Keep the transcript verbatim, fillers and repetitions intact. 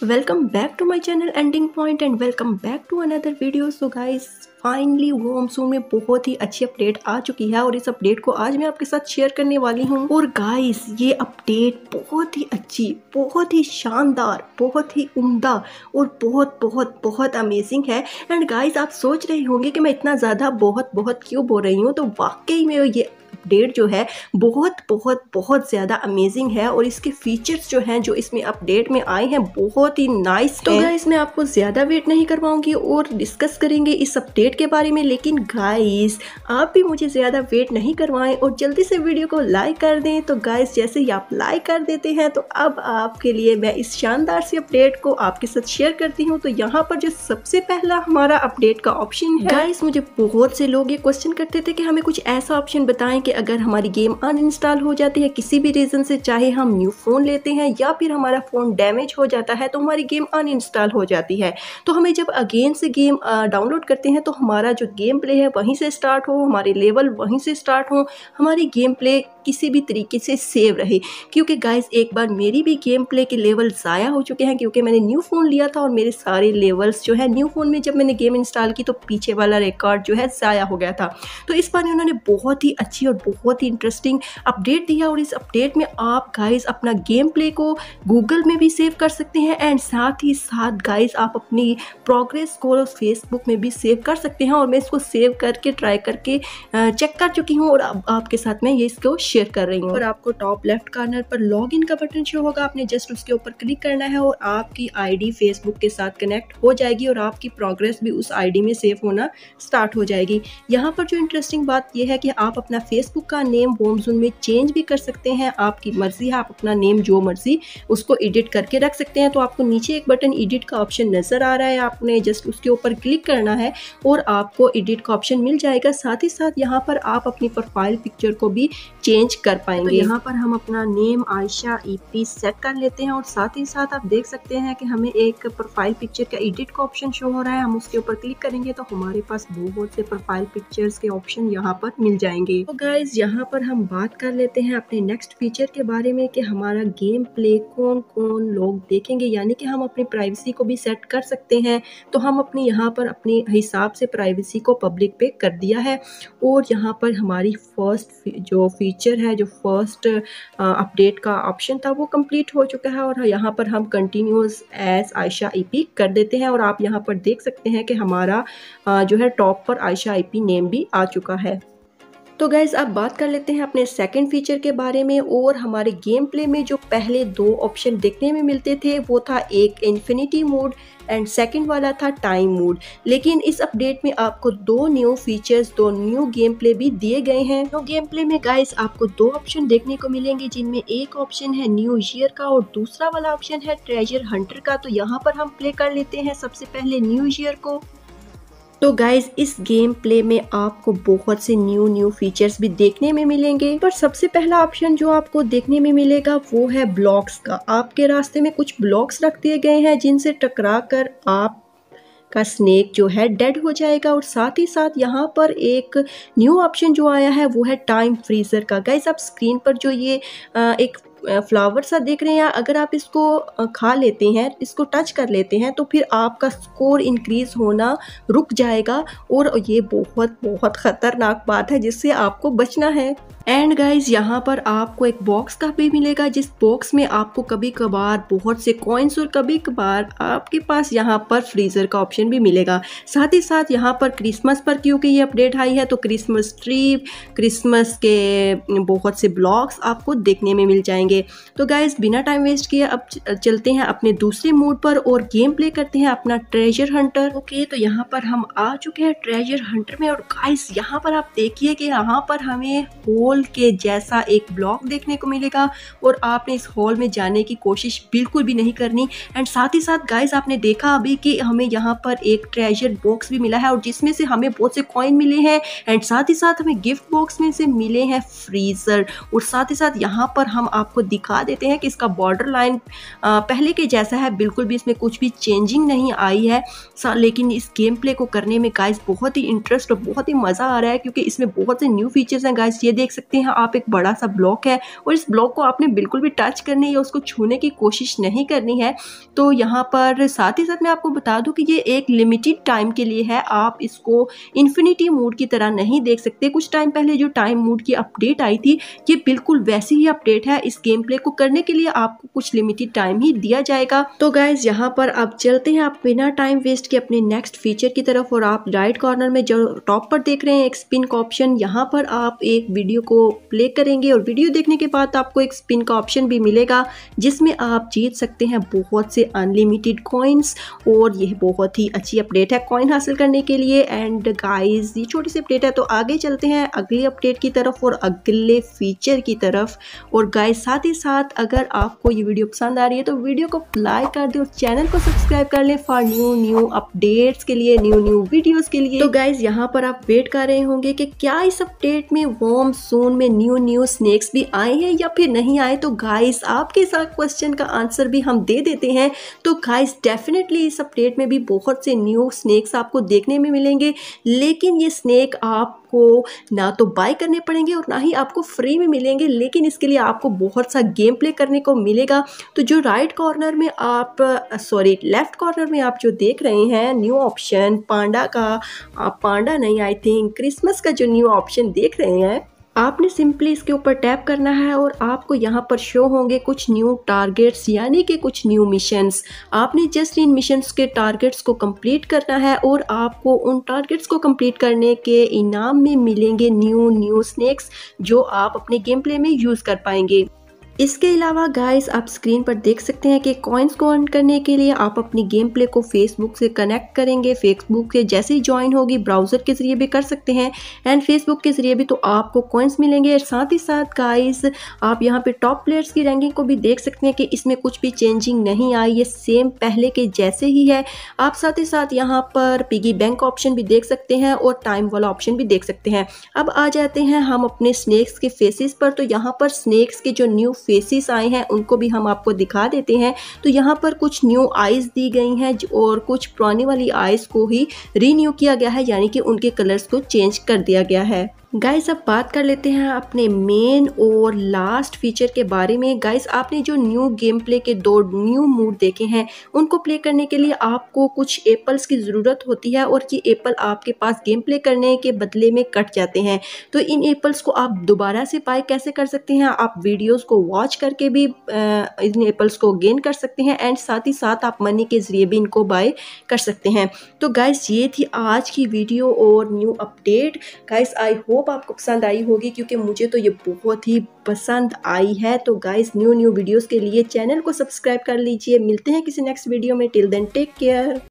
Welcome back to my channel ending point and welcome back to another video. So guys finally Worm Zone में बहुत ही अच्छी update आ चुकी है और इस अपडेट को आज मैं आपके साथ शेयर करने वाली हूँ। और गाइस ये अपडेट बहुत ही अच्छी, बहुत ही शानदार, बहुत ही उम्दा और बहुत बहुत बहुत अमेजिंग है। एंड गाइस आप सोच रहे होंगे कि मैं इतना ज़्यादा बहुत बहुत क्यों बोल रही हूँ, तो वाकई में ये अपडेट जो है बहुत बहुत बहुत ज़्यादा अमेजिंग है और इसके फीचर्स जो हैं जो इसमें अपडेट में आए हैं बहुत ही नाइस है। तो गाइस मैं आपको ज़्यादा वेट नहीं करवाऊंगी और डिस्कस करेंगे इस अपडेट के बारे में, लेकिन गाइस आप भी मुझे ज़्यादा वेट नहीं करवाएं और जल्दी से वीडियो को लाइक कर दें। तो गाइस जैसे ही आप लाइक कर देते हैं तो अब आपके लिए मैं इस शानदार सी अपडेट को आपके साथ शेयर करती हूँ। तो यहाँ पर जो सबसे पहला हमारा अपडेट का ऑप्शन है, गाइस मुझे बहुत से लोग ये क्वेश्चन करते थे कि हमें कुछ ऐसा ऑप्शन बताएं कि अगर हमारी गेम अनइंस्टॉल हो जाती है किसी भी रीज़न से, चाहे हम न्यू फ़ोन लेते हैं या फिर हमारा फ़ोन डैमेज हो जाता है तो हमारी गेम अनइंस्टॉल हो जाती है, तो हमें जब अगेन से गेम डाउनलोड करते हैं तो हमारा जो गेम प्ले है वहीं से स्टार्ट हो, हमारे लेवल वहीं से स्टार्ट हो, हमारी गेम प्ले किसी भी तरीके से सेव रहे। क्योंकि गाइस एक बार मेरी भी गेम प्ले के लेवल ज़ाया हो चुके हैं क्योंकि मैंने न्यू फ़ोन लिया था और मेरे सारे लेवल्स जो है न्यू फ़ोन में जब मैंने गेम इंस्टॉल की तो पीछे वाला रिकॉर्ड जो है ज़ाया हो गया था। तो इस बार उन्होंने बहुत ही अच्छी और बहुत ही इंटरेस्टिंग अपडेट दिया और इस अपडेट में आप गाइस अपना गेम प्ले को गूगल में भी सेव कर सकते हैं एंड साथ ही साथ गाइस आप अपनी प्रोग्रेस को फेसबुक में भी सेव कर सकते हैं। और मैं इसको सेव करके ट्राई करके चेक कर चुकी हूँ और अब आपके साथ मैं ये इसको शेयर कर रही हूँ। और आपको टॉप लेफ्ट कॉर्नर पर लॉग इन का बटन शो होगा, आपने जस्ट उसके ऊपर क्लिक करना है और आपकी आईडी फेसबुक के साथ कनेक्ट हो जाएगी और आपकी प्रोग्रेस भी उस आईडी में सेव होना स्टार्ट हो जाएगी। यहाँ पर जो इंटरेस्टिंग बात यह है कि आप अपना फेसबुक का नेम वॉर्म ज़ोन में चेंज भी कर सकते हैं, आपकी मर्जी है, आप अपना नेम जो मर्जी उसको एडिट करके रख सकते हैं। तो आपको नीचे एक बटन एडिट का ऑप्शन नजर आ रहा है, आपने जस्ट उसके ऊपर क्लिक करना है और आपको एडिट का ऑप्शन मिल जाएगा। साथ ही साथ यहाँ पर आप अपनी प्रोफाइल पिक्चर को भी चेंज कर पाएंगे। तो यहाँ पर हम अपना नेम आयशा ईपी सेट कर लेते हैं और साथ ही साथ आप देख सकते हैं कि हमें एक प्रोफाइल पिक्चर का एडिट का ऑप्शन शो हो रहा है, हम उसके ऊपर क्लिक करेंगे तो हमारे पास बहुत से प्रोफाइल पिक्चर्स के ऑप्शन यहाँ पर मिल जाएंगे। तो गाइज यहाँ पर हम बात कर लेते हैं अपने नेक्स्ट फीचर के बारे में कि हमारा गेम प्ले कौन कौन लोग देखेंगे, यानी कि हम अपनी प्राइवेसी को भी सेट कर सकते हैं। तो हम अपने यहाँ पर अपने हिसाब से प्राइवेसी को पब्लिक पे कर दिया है और यहाँ पर हमारी फर्स्ट जो फीचर है, जो फर्स्ट अपडेट का ऑप्शन था वो कंप्लीट हो चुका है और यहाँ पर हम कंटिन्यूस एज आयशा ईपी कर देते हैं और आप यहाँ पर देख सकते हैं कि हमारा uh, जो है टॉप पर आयशा ईपी नेम भी आ चुका है। तो गाइज अब बात कर लेते हैं अपने सेकंड फीचर के बारे में। और हमारे गेम प्ले में जो पहले दो ऑप्शन देखने में मिलते थे वो था एक इन्फिनिटी मोड एंड सेकंड वाला था टाइम मोड, लेकिन इस अपडेट में आपको दो न्यू फीचर्स, दो न्यू गेम प्ले भी दिए गए हैं। तो गेम प्ले में गाइस आपको दो ऑप्शन देखने को मिलेंगे जिनमें एक ऑप्शन है न्यू ईयर का और दूसरा वाला ऑप्शन है ट्रेजर हंटर का। तो यहाँ पर हम प्ले कर लेते हैं सबसे पहले न्यू ईयर को। तो गाइज इस गेम प्ले में आपको बहुत से न्यू न्यू फीचर्स भी देखने में मिलेंगे, पर सबसे पहला ऑप्शन जो आपको देखने में मिलेगा वो है ब्लॉक्स का। आपके रास्ते में कुछ ब्लॉक्स रख दिए गए हैं जिनसे टकरा कर आप का स्नेक जो है डेड हो जाएगा। और साथ ही साथ यहाँ पर एक न्यू ऑप्शन जो आया है वो है टाइम फ्रीजर का। गाइज आप स्क्रीन पर जो ये एक फ्लावर सा देख रहे हैं, अगर आप इसको खा लेते हैं, इसको टच कर लेते हैं तो फिर आपका स्कोर इंक्रीज होना रुक जाएगा और ये बहुत बहुत ख़तरनाक बात है जिससे आपको बचना है। एंड गाइज यहाँ पर आपको एक बॉक्स का भी मिलेगा जिस बॉक्स में आपको कभी कभार बहुत से कॉइन्स और कभी कभार आपके पास यहाँ पर फ्रीज़र का ऑप्शन भी मिलेगा। साथ ही साथ यहाँ पर क्रिसमस पर क्योंकि ये अपडेट आई है तो क्रिसमस ट्री, क्रिसमस के बहुत से ब्लॉक्स आपको देखने में मिल जाएंगे। तो गाइज बिना टाइम वेस्ट किए अब चलते हैं अपने दूसरे मोड पर और गेम प्ले करते हैं अपना ट्रेजर हंटर। ओके तो यहाँ पर हम आ चुके हैं ट्रेजर हंटर में और गाइज यहाँ पर आप देखिए कि यहाँ पर हमें होल के जैसा एक ब्लॉक देखने को मिलेगा और आपने इस हॉल में जाने की कोशिश बिल्कुल भी नहीं करनी। एंड साथ ही साथ गाइस आपने देखा अभी कि हमें यहाँ पर एक ट्रेजर बॉक्स भी मिला है और जिसमें से हमें बहुत से कॉइन मिले हैं एंड साथ ही साथ हमें गिफ्ट बॉक्स में से मिले हैं फ्रीजर। और साथ ही साथ यहाँ पर हम आपको दिखा देते हैं कि इसका बॉर्डर लाइन पहले के जैसा है, बिल्कुल भी इसमें कुछ भी चेंजिंग नहीं आई है। लेकिन इस गेम प्ले को करने में गाइस बहुत ही इंटरेस्ट और बहुत ही मज़ा आ रहा है, क्योंकि इसमें बहुत से न्यू फीचर्स हैं गाइस। ये देख सकते हैं आप, एक बड़ा सा ब्लॉक है और इस ब्लॉक को आपने बिल्कुल भी टच करने या उसको छूने की कोशिश नहीं करनी है। तो यहाँ पर साथ ही साथ मैं आपको बता दूं कि ये एक लिमिटेड टाइम के लिए है, आप इसको इन्फिनिटी मोड की तरह नहीं देख सकते। कुछ टाइम पहले जो टाइम मोड की अपडेट आई थी, ये बिल्कुल वैसी ही अपडेट है। इस गेम प्ले को करने के लिए आपको कुछ लिमिटेड टाइम ही दिया जाएगा। तो गाइज यहाँ पर आप चलते हैं आप बिना टाइम वेस्ट के अपने नेक्स्ट फीचर की तरफ, और आप राइट कॉर्नर में जो टॉप पर देख रहे हैं एक स्पिन का ऑप्शन, यहाँ पर आप एक वीडियो को प्ले करेंगे और वीडियो देखने के बाद आपको एक स्पिन का ऑप्शन भी मिलेगा, जिसमें आप जीत सकते हैं बहुत से अनलिमिटेड कॉइन्स। और यह बहुत ही अच्छी अपडेट है कॉइन हासिल करने के लिए। एंड गाइस ये छोटी सी अपडेट है, तो आगे चलते हैं अगली अपडेट की तरफ और अगले फीचर की तरफ। और गाइस साथ ही साथ अगर आपको ये वीडियो पसंद आ रही है तो वीडियो को लाइक कर दे और चैनल को सब्सक्राइब कर लें फॉर न्यू न्यू अपडेट्स के लिए, न्यू न्यू वीडियोस के लिए। तो गाइस यहाँ पर आप वेट कर रहे होंगे कि क्या इस अपडेट में वॉर्म ज़ोन में न्यू न्यू स्नेक्स भी आए हैं या फिर नहीं आए। तो गाइस आपके साथ क्वेश्चन का आंसर भी हम दे देते हैं। तो गाइस डेफिनेटली इस अपडेट में भी बहुत से न्यू स्नेक्स आपको देखने में मिलेंगे, लेकिन ये स्नेक आपको ना तो बाय करने पड़ेंगे और ना ही आपको फ्री में मिलेंगे, लेकिन इसके लिए आपको बहुत सा गेम प्ले करने को मिलेगा। तो जो राइट कॉर्नर में आप सॉरी लेफ्ट कॉर्नर में आप जो देख रहे हैं न्यू ऑप्शन पांडा का, आप पांडा नहीं आई थिंक क्रिसमस का जो न्यू ऑप्शन देख रहे हैं, आपने सिंपली इसके ऊपर टैप करना है और आपको यहाँ पर शो होंगे कुछ न्यू टारगेट्स, यानी कि कुछ न्यू मिशंस। आपने जस्ट इन मिशंस के टारगेट्स को कंप्लीट करना है और आपको उन टारगेट्स को कंप्लीट करने के इनाम में मिलेंगे न्यू न्यू स्नेक्स, जो आप अपने गेम प्ले में यूज़ कर पाएंगे। इसके अलावा गाइस आप स्क्रीन पर देख सकते हैं कि कॉइन्स को अर्न करने के लिए आप अपनी गेम प्ले को फेसबुक से कनेक्ट करेंगे। फेसबुक से जैसे ही ज्वाइन होगी ब्राउज़र के ज़रिए भी कर सकते हैं एंड फेसबुक के ज़रिए भी, तो आपको कॉइन्स मिलेंगे। और साथ ही साथ गाइस आप यहाँ पे टॉप प्लेयर्स की रैंकिंग को भी देख सकते हैं कि इसमें कुछ भी चेंजिंग नहीं आई, ये सेम पहले के जैसे ही है। आप साथ ही साथ यहाँ पर पिगी बैंक ऑप्शन भी देख सकते हैं और टाइम वाला ऑप्शन भी देख सकते हैं। अब आ जाते हैं हम अपने स्नेक्स के फेसेस पर। तो यहाँ पर स्नेक्स के जो न्यू फेसेस आए हैं उनको भी हम आपको दिखा देते हैं। तो यहाँ पर कुछ न्यू आईज दी गई हैं और कुछ पुरानी वाली आईज को ही रीन्यू किया गया है, यानी कि उनके कलर्स को चेंज कर दिया गया है। गाइस अब बात कर लेते हैं अपने मेन और लास्ट फीचर के बारे में। गाइस आपने जो न्यू गेम प्ले के दो न्यू मूड देखे हैं, उनको प्ले करने के लिए आपको कुछ एप्पल्स की ज़रूरत होती है और ये एप्पल आपके पास गेम प्ले करने के बदले में कट जाते हैं। तो इन एप्पल्स को आप दोबारा से बाय कैसे कर सकते हैं, आप वीडियोस को वॉच करके भी इन एप्पल्स को गेन कर सकते हैं एंड साथ ही साथ आप मनी के ज़रिए भी इनको बाय कर सकते हैं। तो गाइस ये थी आज की वीडियो और new update. Guys I hope आपको पसंद आई होगी, क्योंकि मुझे तो ये बहुत ही पसंद आई है। तो गाइस न्यू न्यू वीडियोस के लिए चैनल को सब्सक्राइब कर लीजिए। मिलते हैं किसी नेक्स्ट वीडियो में। Till then take care.